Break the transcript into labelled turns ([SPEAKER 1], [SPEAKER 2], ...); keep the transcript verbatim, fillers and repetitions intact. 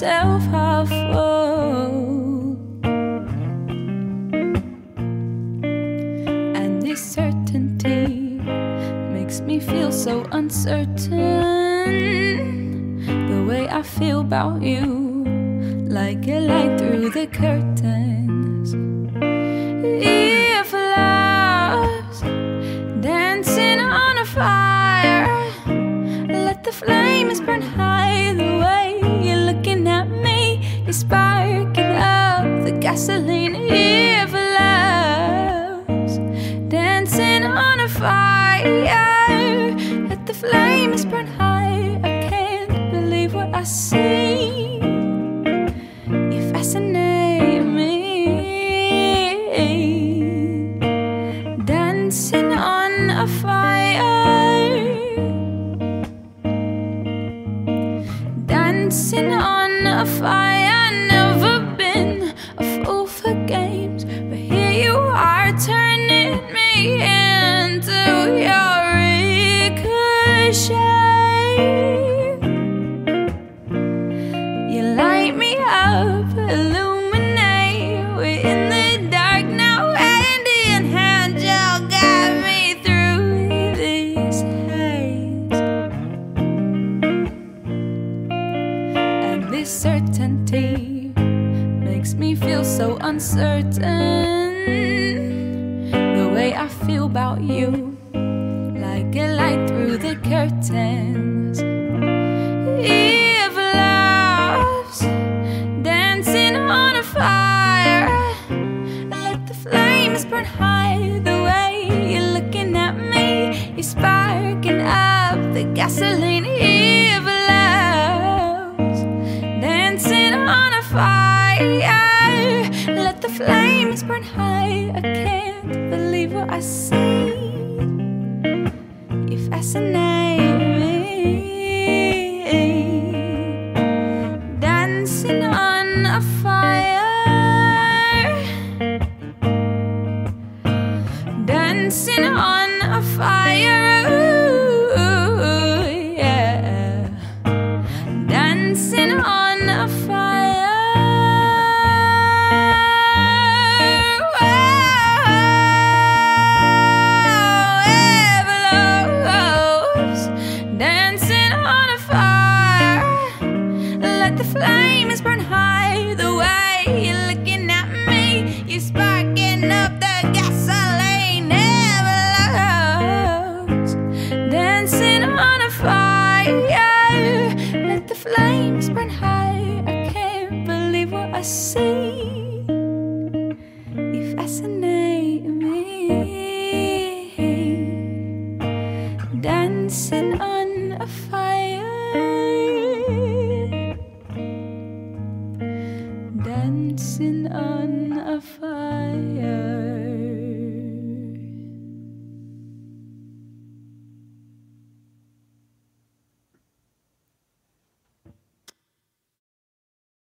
[SPEAKER 1] myself half full. And this certainty makes me feel so uncertain. The way I feel about you, like a light through the curtains. If love's dancing on a fire, let the flames burn high. The way you're looking at me, you're sparking up the gasoline. If love's dancing on a fire, let the flames burn high. I can't believe what I see. You fascinate me, dancing on a fire, dancing on a fire. Never been a fool for games, but here you are turning me into your ricochet. You light me up, illuminate. We're in the dark now, hand in hand. You'll guide me through this haze. And this certainty makes me feel so uncertain. The way I feel about you, like a light through the curtains. If love's dancing on a fire, let the flames burn high. The way you're looking at me, you're sparking up the gasoline. If love's dancing on a fire, let the flames burn high. I can't believe what I see. You fascinate me, dancing on a fire, dancing on a fire. Ooh, yeah, dancing on a fire. Dancing on a fire, let the flames burn high. The way you're looking at me, you're sparking up the gasoline. Never lost. Dancing on a fire, let the flames burn high. I can't believe what I see. You fascinate me, dancing on a fire, dancing